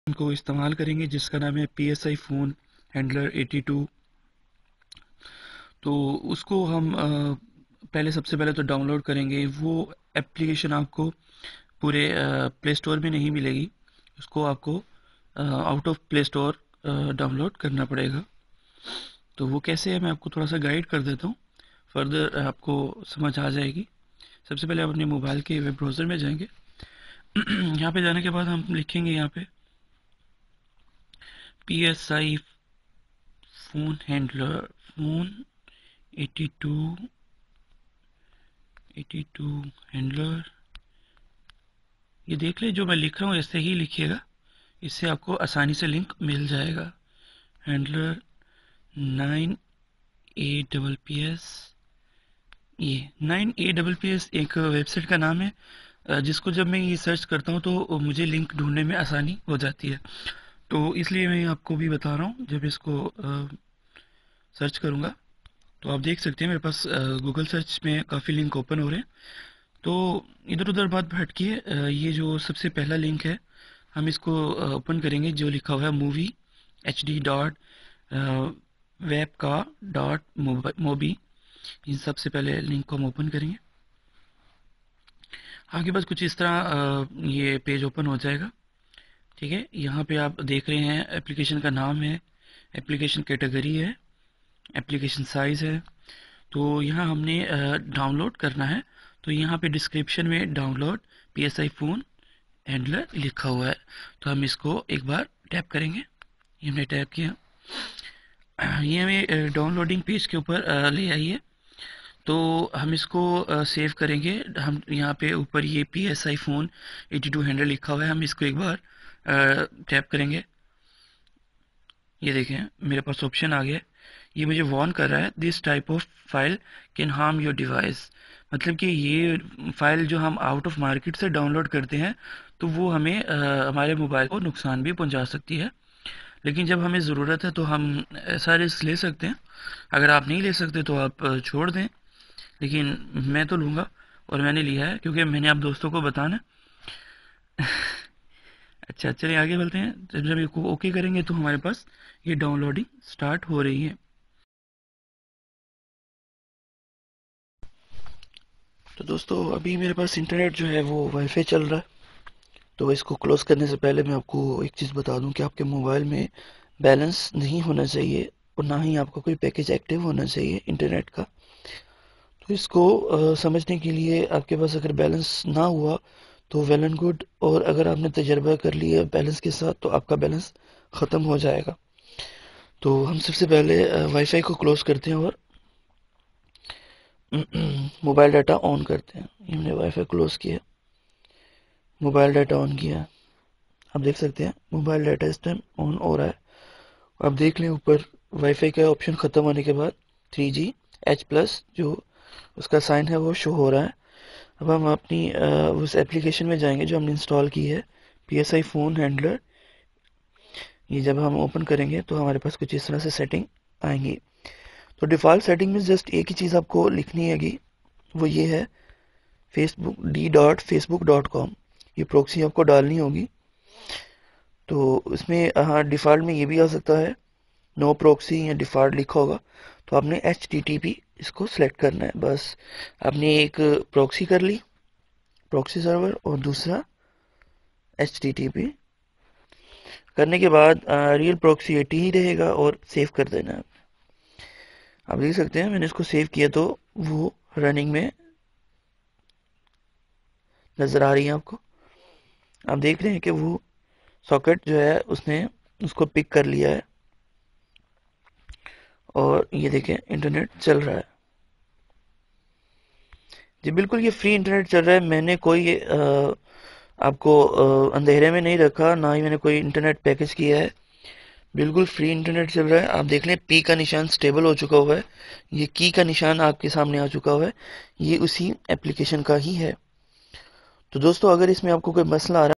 को इस्तेमाल करेंगे जिसका नाम है PSI फ़ोन हैंडलर 82। तो उसको हम पहले सबसे पहले तो डाउनलोड करेंगे। वो एप्लीकेशन आपको पूरे प्ले स्टोर में नहीं मिलेगी, उसको आपको out of play store download करना पड़ेगा। तो वो कैसे है मैं आपको थोड़ा सा गाइड कर देता हूँ, फर्दर आपको समझ आ जाएगी। सबसे पहले आप अपने मोबाइल के वेब ब्राउज़र में जाएंगे। यहाँ पे जाने के बाद हम लिखेंगे यहाँ पे PSI phone handler phone 82 handler. ये देख ले, जो मैं लिख रहा हूँ ऐसे ही लिखिएगा, इससे आपको आसानी से लिंक मिल जाएगा। Handler 9APPS। ये 9APPS एक वेबसाइट का नाम है, जिसको जब मैं ये सर्च करता हूँ तो मुझे लिंक ढूंढने में आसानी हो जाती है। तो इसलिए मैं आपको भी बता रहा हूँ, जब इसको सर्च करूँगा तो आप देख सकते हैं मेरे पास गूगल सर्च में काफ़ी लिंक ओपन हो रहे हैं। तो इधर उधर बात भटकिए, ये जो सबसे पहला लिंक है हम इसको ओपन करेंगे, जो लिखा हुआ है मूवी hd.webka.mobi। इन सबसे पहले लिंक को हम ओपन करेंगे। आपके पास कुछ इस तरह ये पेज ओपन हो जाएगा। ठीक है, यहाँ पे आप देख रहे हैं एप्लीकेशन का नाम है, एप्लीकेशन कैटेगरी है, एप्लीकेशन साइज़ है। तो यहाँ हमने डाउनलोड करना है, तो यहाँ पे डिस्क्रिप्शन में डाउनलोड PSI फ़ोन हैंडलर लिखा हुआ है। तो हम इसको एक बार टैप करेंगे। ये हमने टैप किया, ये हमें डाउनलोडिंग पेज के ऊपर ले आइए। तो हम इसको सेव करेंगे। हम यहाँ पे ऊपर ये PSI फ़ोन 82 हैंडलर लिखा हुआ है, हम इसको एक बार टैप करेंगे। ये देखें मेरे पास ऑप्शन आ गया। ये मुझे वार्न कर रहा है, this type of file can harm your device. मतलब कि ये फाइल जो हम आउट ऑफ मार्केट से डाउनलोड करते हैं तो वो हमें हमारे मोबाइल को नुकसान भी पहुंचा सकती है। लेकिन जब हमें ज़रूरत है तो हम ऐसा रिस्क ले सकते हैं। अगर आप नहीं ले सकते तो आप छोड़ दें, लेकिन मैं तो लूँगा और मैंने लिया है क्योंकि मैंने आप दोस्तों को बताना। अच्छा चलिए आगे बढ़ते हैं। जब ये ओके करेंगे तो हमारे पास ये डाउनलोडिंग स्टार्ट हो रही है। तो दोस्तों अभी मेरे पास इंटरनेट जो है वो वाईफाई चल रहा है। तो इसको क्लोज़ करने से पहले मैं आपको एक चीज़ बता दूं कि आपके मोबाइल में बैलेंस नहीं होना चाहिए और ना ही आपका कोई पैकेज एक्टिव होना चाहिए इंटरनेट का। तो इसको समझने के लिए आपके पास अगर बैलेंस ना हुआ तो वेल एंड गुड, और अगर आपने तजर्बा कर लिया बैलेंस के साथ तो आपका बैलेंस ख़त्म हो जाएगा। तो हम सबसे पहले वाईफाई को क्लोज़ करते हैं और मोबाइल डाटा ऑन करते हैं। ये हमने वाईफाई क्लोज़ किया, मोबाइल डाटा ऑन किया। आप देख सकते हैं मोबाइल डाटा इस टाइम ऑन हो रहा है। आप देख लें ऊपर वाईफाई का ऑप्शन ख़त्म होने के बाद 3GH+ जो उसका साइन है वो शो हो रहा है। अब हम अपनी उस एप्लीकेशन में जाएंगे जो हमने इंस्टॉल की है, PSI फ़ोन हैंडलर। ये जब हम ओपन करेंगे तो हमारे पास कुछ इस तरह से सेटिंग आएंगी। तो डिफ़ॉल्ट सेटिंग में जस्ट एक ही चीज़ आपको लिखनी है, वो ये है d.facebook.com। ये प्रॉक्सी आपको डालनी होगी। तो इसमें हाँ डिफ़ॉल्ट में ये भी आ सकता है नो प्रॉक्सी या डिफ़ॉल्ट लिखा होगा। तो आपने HTTP इसको सेलेक्ट करना है। बस आपने एक प्रॉक्सी कर ली, प्रॉक्सी सर्वर, और दूसरा HTTP करने के बाद रियल प्रॉक्सी 80 ही रहेगा और सेव कर देना है। आप देख सकते हैं मैंने इसको सेव किया तो वो रनिंग में नज़र आ रही है आपको। आप देख रहे हैं कि वो सॉकेट जो है उसने उसको पिक कर लिया है और ये देखें इंटरनेट चल रहा है। जी बिल्कुल ये फ्री इंटरनेट चल रहा है। मैंने कोई आपको अंधेरे में नहीं रखा, ना ही मैंने कोई इंटरनेट पैकेज किया है। बिल्कुल फ्री इंटरनेट चल रहा है। आप देख लें पी का निशान स्टेबल हो चुका हुआ है, ये की का निशान आपके सामने आ चुका हुआ है, ये उसी एप्लीकेशन का ही है। तो दोस्तों अगर इसमें आपको कोई मसला आ रहा है